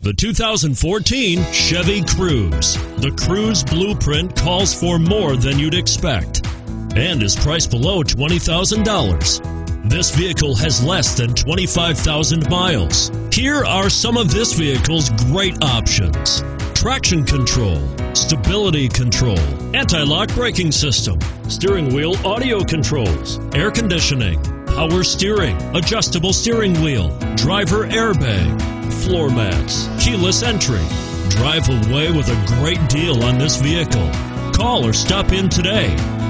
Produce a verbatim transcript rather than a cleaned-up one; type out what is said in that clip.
The two thousand fourteen Chevy Cruze. The Cruze blueprint calls for more than you'd expect and is priced below twenty thousand dollars. This vehicle has less than twenty-five thousand miles. Here are some of this vehicle's great options: traction control, stability control, anti-lock braking system, steering wheel audio controls, air conditioning, power steering, adjustable steering wheel, driver airbag, floor mats, keyless entry. Drive away with a great deal on this vehicle. Call or stop in today.